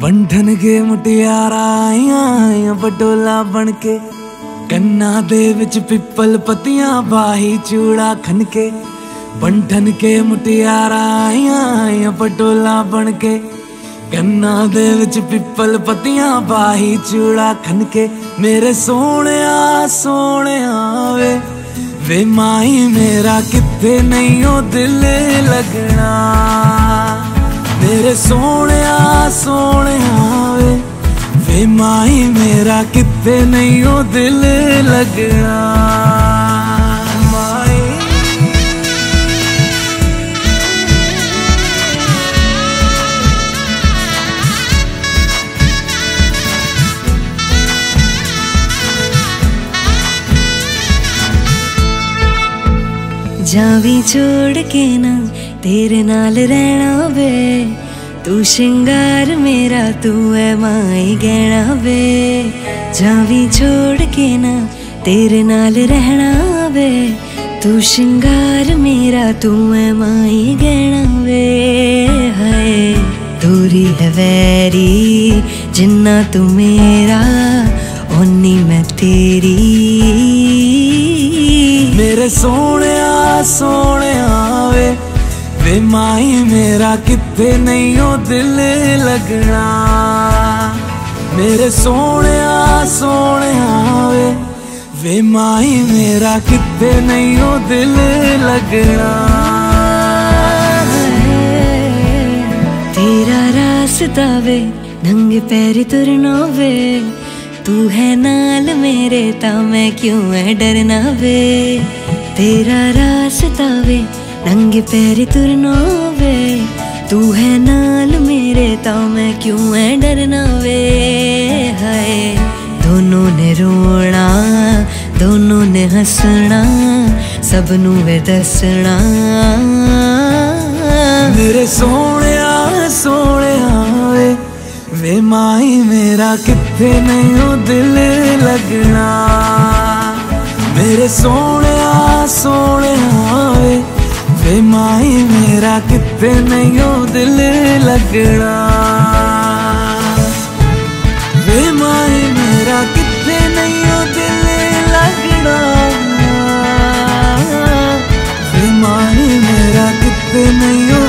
बंधन के मुटियारा आइया बटोला बनके कन्ना दे विच पिपल पतियां बाही चूड़ा खनके। बंधन के मुटियारा आइया बटोला बनके कन्ना दे विच पिपल पतियां बाही चूड़ा खनके। मेरे सोहणिया सोहणिया वे माई मेरा किथे नहीं ओ दिल लगना। मेरे सोहणिया सोहणिया वे माई मेरा किथे नहीं ओ दिल लगना। जावी छोड़ के ना तेरे नाल रहना वे, तू श्रृंगार मेरा तू है माई गहना वे। जावी छोड़ के ना तेरे नाल रहना वे, तू श्रृंगार मेरा तू है माई गहना वे। हाय दूरी है वैरी जिन्ना तू मेरा ओनी मैं तेरी। मेरे सोहणिया सोहणिया वे माई मेरा किथे नहीं ओ दिल लगना। मेरे सोहणिया सोहणिया वे माई मेरा किथे नहीं ओ दिल लगना। तेरा रास्ता वे नंगे पैर तुरना वे, तू है नाल मेरे ता मैं क्यों है डरना वे। तेरा रास्ता वे नंगे पैर तुरना वे, तू है नाल मेरे ता मैं क्यों है डरना वे। हाय दोनों ने रोना दोनों ने हंसना सबनू वे दसना। मेरे सोहणिया सोहणिया वे माई मेरा किथे नहीं ओ दिल लगना। मेरे सोहणिया सोहणिया वे माई मेरा किथे नहीं ओ दिल लगना। वे माई मेरा किथे नहीं ओ दिल लगना। वे माई मेरा किथे नहीं ओ